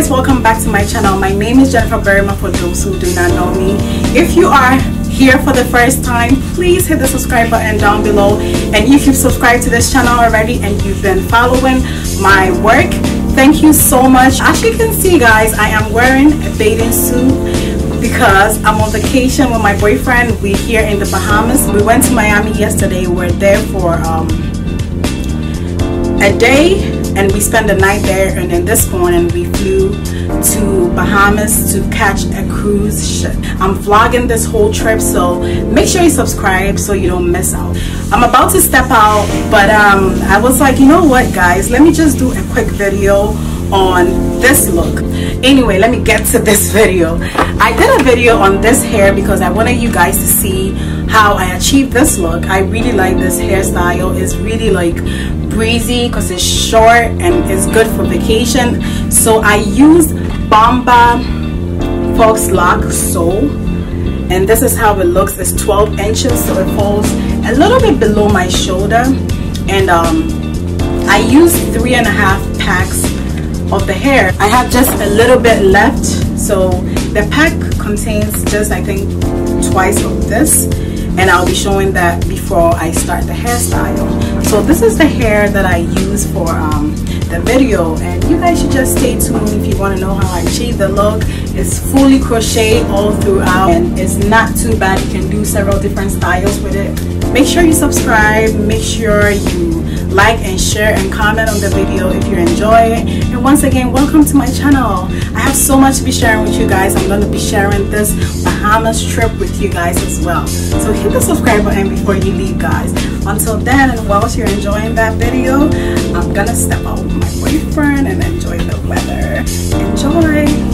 guys, welcome back to my channel. My name is Jennifer Berryman for those who do not know me. If you are here for the first time, please hit the subscribe button down below, and if you've subscribed to this channel already and you've been following my work, thank you so much. As you can see guys, I am wearing a bathing suit because I'm on vacation with my boyfriend. We're here in the Bahamas. We went to Miami yesterday. We're there for a day and we spent the night there, and then this morning we flew to Bahamas to catch a cruise ship. I'm vlogging this whole trip, so make sure you subscribe so you don't miss out. I'm about to step out, but I was like, you know what guys, let me just do a quick video on this look. Anyway, let me get to this video. I did a video on this hair because I wanted you guys to see how I achieved this look. I really like this hairstyle. It's really like breezy because it's short and it's good for vacation. So I used Bomba Fox Lock Soul, and this is how it looks. It's 12 inches, so it falls a little bit below my shoulder, and I used 3.5 packs of the hair. I have just a little bit left, so the pack contains just I think twice of this, and I'll be showing that before I start the hairstyle. So this is the hair that I use for the video, and you guys should just stay tuned if you want to know how I achieve the look. It's fully crochet all throughout and it's not too bad. You can do several different styles with it. Make sure you subscribe, make sure you like and share and comment on the video if you enjoy it. And once again, welcome to my channel. I have so much to be sharing with you guys. I'm going to be sharing this Bahamas trip with you guys as well, so hit the subscribe button before you leave guys. Until then, and whilst you're enjoying that video, I'm gonna step out with my boyfriend and enjoy the weather. Enjoy.